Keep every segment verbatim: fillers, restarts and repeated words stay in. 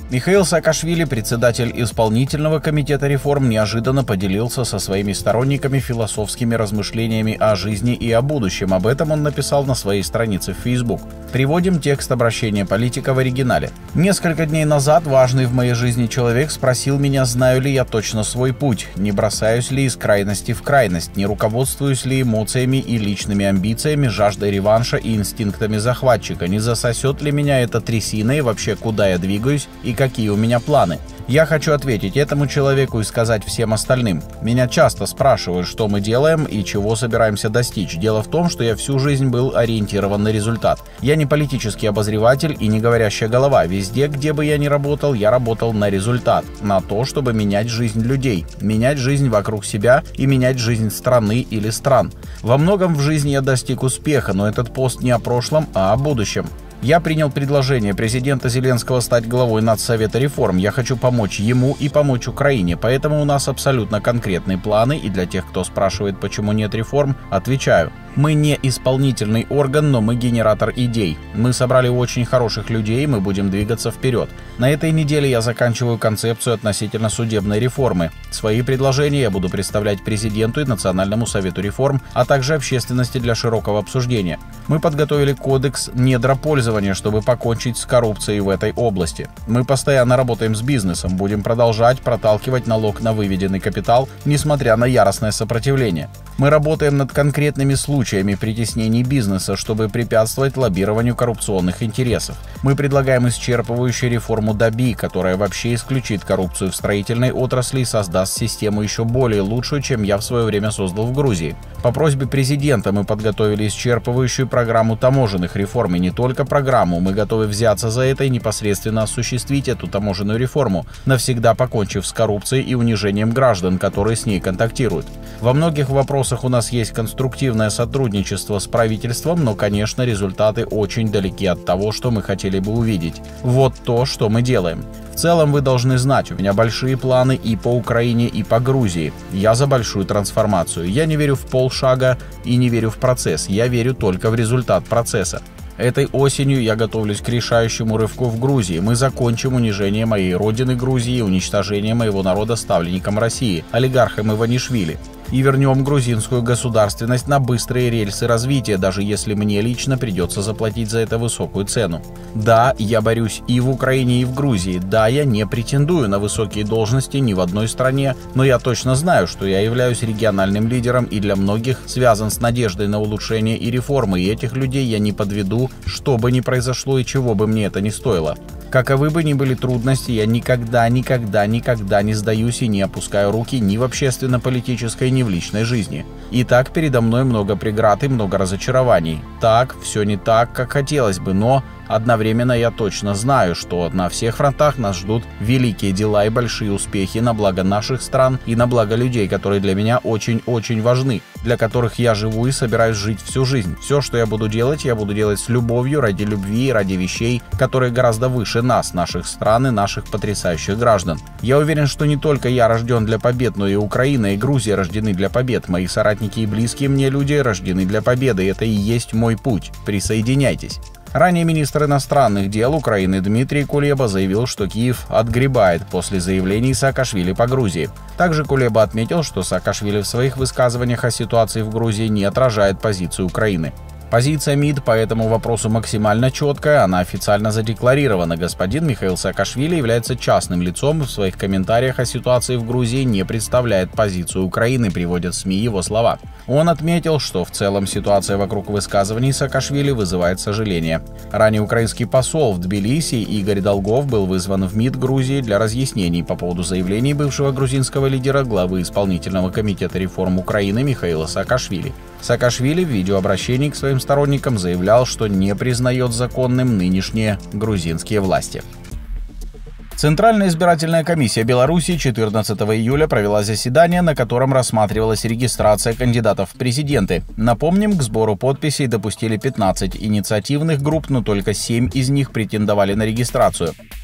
Михаил Саакашвили, председатель исполнительного комитета реформ, неожиданно поделился со своими сторонниками философскими размышлениями о жизни и о будущем. Об этом он написал на своей странице в Facebook. Приводим текст обращения политика в оригинале. «Несколько дней назад важный в моей жизни человек спросил меня, знаю ли я точно свой путь, не бросаюсь ли из крайности в крайность, не руководствуюсь ли эмоциями и личными амбициями, жаждой реванша и инстинктами захватчика, не засосет ли меня это трясиной и вообще куда я двигаюсь и какие у меня планы. Я хочу ответить этому человеку и сказать всем остальным. Меня часто спрашивают, что мы делаем и чего собираемся достичь. Дело в том, что я всю жизнь был ориентирован на результат. Я не политический обозреватель и не говорящая голова. Везде, где бы я ни работал, я работал на результат. На то, чтобы менять жизнь людей, менять жизнь вокруг себя и менять жизнь страны или стран. Во многом в жизни я достиг успеха, но этот пост не о прошлом, а о будущем. Я принял предложение президента Зеленского стать главой Надсовета реформ. Я хочу помочь ему и помочь Украине, поэтому у нас абсолютно конкретные планы, и для тех, кто спрашивает, почему нет реформ, отвечаю. Мы не исполнительный орган, но мы генератор идей. Мы собрали очень хороших людей, мы будем двигаться вперед. На этой неделе я заканчиваю концепцию относительно судебной реформы. Свои предложения я буду представлять президенту и Национальному совету реформ, а также общественности для широкого обсуждения. Мы подготовили кодекс недропользования, чтобы покончить с коррупцией в этой области. Мы постоянно работаем с бизнесом, будем продолжать проталкивать налог на выведенный капитал, несмотря на яростное сопротивление. Мы работаем над конкретными случаями притеснений бизнеса, чтобы препятствовать лоббированию коррупционных интересов. Мы предлагаем исчерпывающую реформу ДАБИ, которая вообще исключит коррупцию в строительной отрасли и создаст систему еще более лучшую, чем я в свое время создал в Грузии. По просьбе президента мы подготовили исчерпывающую программу таможенных реформ, и не только программу, мы готовы взяться за это и непосредственно осуществить эту таможенную реформу, навсегда покончив с коррупцией и унижением граждан, которые с ней контактируют. Во многих вопросах у нас есть конструктивное сотрудничество с правительством, но, конечно, результаты очень далеки от того, что мы хотели бы увидеть. Вот то, что мы делаем. В целом вы должны знать, у меня большие планы и по Украине, и по Грузии. Я за большую трансформацию. Я не верю в полшага и не верю в процесс. Я верю только в результат процесса. Этой осенью я готовлюсь к решающему рывку в Грузии. Мы закончим унижение моей родины Грузии и уничтожение моего народа ставленником России, олигархом Иванишвили. И вернем грузинскую государственность на быстрые рельсы развития, даже если мне лично придется заплатить за это высокую цену. Да, я борюсь и в Украине, и в Грузии. Да, я не претендую на высокие должности ни в одной стране, но я точно знаю, что я являюсь региональным лидером и для многих связан с надеждой на улучшение и реформы, и этих людей я не подведу, что бы ни произошло и чего бы мне это ни стоило. Каковы бы ни были трудности, я никогда, никогда, никогда не сдаюсь и не опускаю руки ни в общественно-политической, ни в личной жизни. И так передо мной много преград и много разочарований. Так, все не так, как хотелось бы, но одновременно я точно знаю, что на всех фронтах нас ждут великие дела и большие успехи на благо наших стран и на благо людей, которые для меня очень-очень важны, для которых я живу и собираюсь жить всю жизнь. Все, что я буду делать, я буду делать с любовью, ради любви, ради вещей, которые гораздо выше нас, наших стран и наших потрясающих граждан. Я уверен, что не только я рожден для побед, но и Украина и Грузия рождены для побед. Мои соратники и близкие мне люди рождены для победы. Это и есть мой путь. Присоединяйтесь. Ранее министр иностранных дел Украины Дмитрий Кулеба заявил, что Киев отгребает после заявлений Саакашвили по Грузии. Также Кулеба отметил, что Саакашвили в своих высказываниях о ситуации в Грузии не отражает позицию Украины. Позиция МИД по этому вопросу максимально четкая, она официально задекларирована. Господин Михаил Саакашвили является частным лицом, в своих комментариях о ситуации в Грузии не представляет позицию Украины, приводят СМИ его слова. Он отметил, что в целом ситуация вокруг высказываний Саакашвили вызывает сожаление. Ранее украинский посол в Тбилиси Игорь Долгов был вызван в МИД Грузии для разъяснений по поводу заявлений бывшего грузинского лидера, главы исполнительного комитета реформ Украины Михаила Саакашвили. Саакашвили в видеообращении к своим сторонникам заявлял, что не признает законным нынешние грузинские власти. Центральная избирательная комиссия Беларуси четырнадцатого июля провела заседание, на котором рассматривалась регистрация кандидатов в президенты. Напомним, к сбору подписей допустили пятнадцать инициативных групп, но только семь из них претендовали на регистрацию.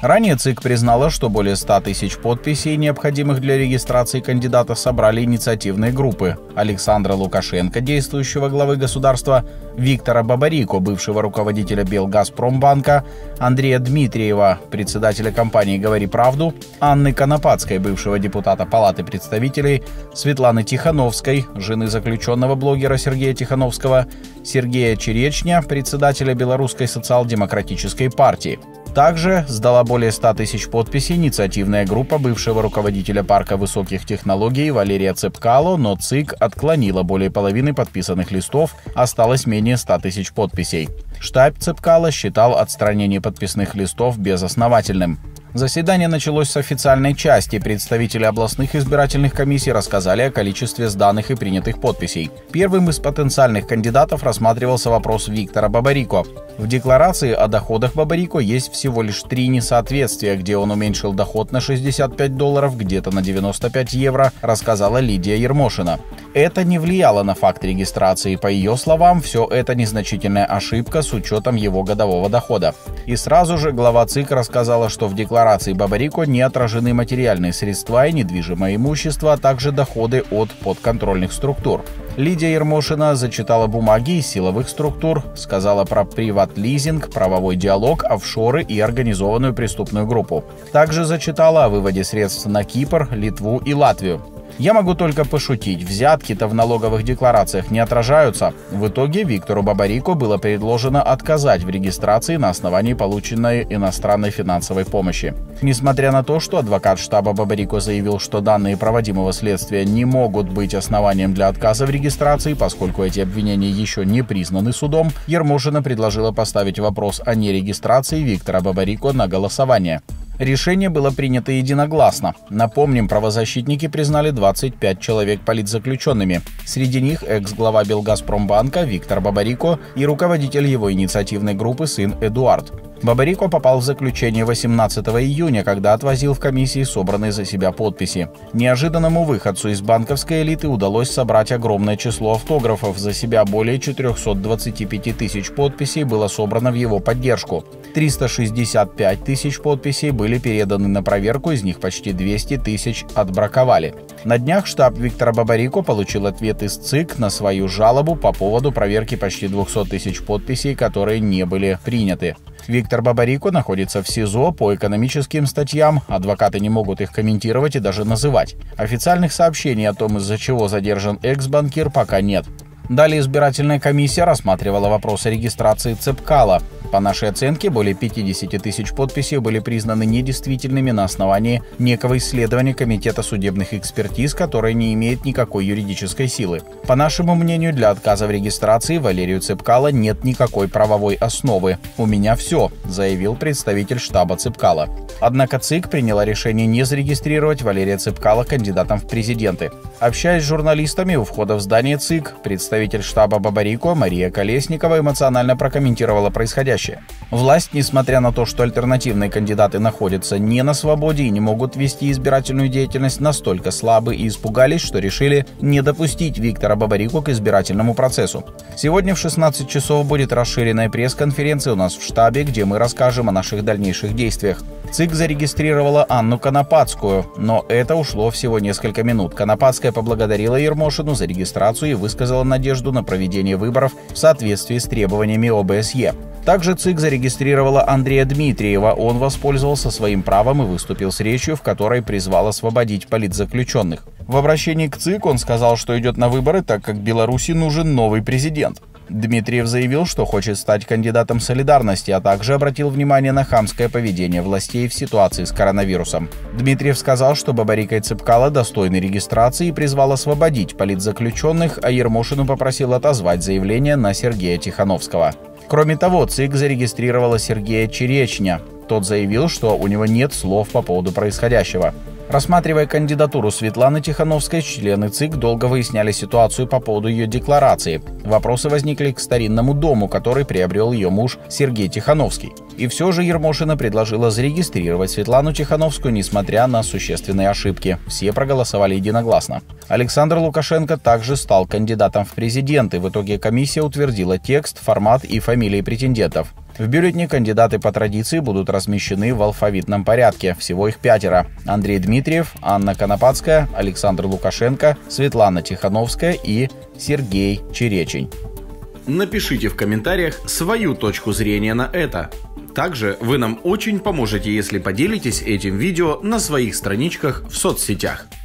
Ранее ЦИК признала, что более ста тысяч подписей, необходимых для регистрации кандидата, собрали инициативные группы Александра Лукашенко, действующего главы государства, Виктора Бабарико, бывшего руководителя Белгазпромбанка, Андрея Дмитриева, председателя компании «Говори правду», Анны Конопадской, бывшего депутата Палаты представителей, Светланы Тихановской, жены заключенного блогера Сергея Тихановского, Сергея Черечня, председателя Белорусской социал-демократической партии. Также сдала более ста тысяч подписей инициативная группа бывшего руководителя парка высоких технологий Валерия Цепкало, но ЦИК отклонила более половины подписанных листов, осталось менее ста тысяч подписей. Штаб Цепкало считал отстранение подписных листов безосновательным. Заседание началось с официальной части. Представители областных избирательных комиссий рассказали о количестве сданных и принятых подписей. Первым из потенциальных кандидатов рассматривался вопрос Виктора Бабарико. В декларации о доходах Бабарико есть всего лишь три несоответствия, где он уменьшил доход на шестьдесят пять долларов, где-то на девяносто пять евро, рассказала Лидия Ермошина. Это не влияло на факт регистрации. По ее словам, все это незначительная ошибка с учетом его годового дохода. И сразу же глава ЦИК рассказала, что в декларации Бабарико не отражены материальные средства и недвижимое имущество, а также доходы от подконтрольных структур. Лидия Ермошина зачитала бумаги из силовых структур, сказала про приват-лизинг, правовой диалог, офшоры и организованную преступную группу. Также зачитала о выводе средств на Кипр, Литву и Латвию. Я могу только пошутить, взятки-то в налоговых декларациях не отражаются. В итоге Виктору Бабарико было предложено отказать в регистрации на основании полученной иностранной финансовой помощи. Несмотря на то, что адвокат штаба Бабарико заявил, что данные проводимого следствия не могут быть основанием для отказа в регистрации, поскольку эти обвинения еще не признаны судом, Ермошина предложила поставить вопрос о нерегистрации Виктора Бабарико на голосование. Решение было принято единогласно. Напомним, правозащитники признали двадцать пять человек политзаключенными. Среди них экс-глава Белгазпромбанка Виктор Бабарико и руководитель его инициативной группы сын Эдуард. Бабарико попал в заключение восемнадцатого июня, когда отвозил в комиссии собранные за себя подписи. Неожиданному выходцу из банковской элиты удалось собрать огромное число автографов. За себя более четырехсот двадцати пяти тысяч подписей было собрано в его поддержку. триста шестьдесят пять тысяч подписей были переданы на проверку, из них почти двести тысяч отбраковали. На днях штаб Виктора Бабарико получил ответ из ЦИК на свою жалобу по поводу проверки почти двухсот тысяч подписей, которые не были приняты. Виктор Бабарико находится в СИЗО по экономическим статьям, адвокаты не могут их комментировать и даже называть. Официальных сообщений о том, из-за чего задержан экс-банкир, пока нет. Далее избирательная комиссия рассматривала вопрос о регистрации Цепкало. По нашей оценке, более пятидесяти тысяч подписей были признаны недействительными на основании некого исследования Комитета судебных экспертиз, которое не имеет никакой юридической силы. По нашему мнению, для отказа в регистрации Валерию Цепкало нет никакой правовой основы. «У меня все», — заявил представитель штаба Цепкало. Однако ЦИК приняла решение не зарегистрировать Валерия Цепкало кандидатом в президенты. Общаясь с журналистами у входа в здание ЦИК, представитель штаба Бабарико Мария Колесникова эмоционально прокомментировала происходящее. Власть, несмотря на то, что альтернативные кандидаты находятся не на свободе и не могут вести избирательную деятельность, настолько слабы и испугались, что решили не допустить Виктора Бабарико к избирательному процессу. Сегодня в шестнадцать часов будет расширенная пресс-конференция у нас в штабе, где мы расскажем о наших дальнейших действиях. ЦИК зарегистрировала Анну Конопадскую, но это ушло всего несколько минут. Конопадская поблагодарила Ермошину за регистрацию и высказала надежду на проведение выборов в соответствии с требованиями О Б С Е. Также ЦИК зарегистрировала Андрея Дмитриева. Он воспользовался своим правом и выступил с речью, в которой призвал освободить политзаключенных. В обращении к ЦИК он сказал, что идет на выборы, так как Беларуси нужен новый президент. Дмитриев заявил, что хочет стать кандидатом солидарности, а также обратил внимание на хамское поведение властей в ситуации с коронавирусом. Дмитриев сказал, что Бабарико и Цепкало достойны регистрации и призвал освободить политзаключенных, а Ермошину попросил отозвать заявление на Сергея Тихановского. Кроме того, ЦИК зарегистрировала Сергея Черечня. Тот заявил, что у него нет слов по поводу происходящего. Рассматривая кандидатуру Светланы Тихановской, члены ЦИК долго выясняли ситуацию по поводу ее декларации. Вопросы возникли к старинному дому, который приобрел ее муж Сергей Тихановский. И все же Ермошина предложила зарегистрировать Светлану Тихановскую, несмотря на существенные ошибки. Все проголосовали единогласно. Александр Лукашенко также стал кандидатом в президенты. В итоге комиссия утвердила текст, формат и фамилии претендентов. В бюллетне кандидаты по традиции будут размещены в алфавитном порядке. Всего их пятеро. Андрей Дмитриев, Анна Конопадская, Александр Лукашенко, Светлана Тихановская и Сергей Черечень. Напишите в комментариях свою точку зрения на это. Также вы нам очень поможете, если поделитесь этим видео на своих страничках в соцсетях.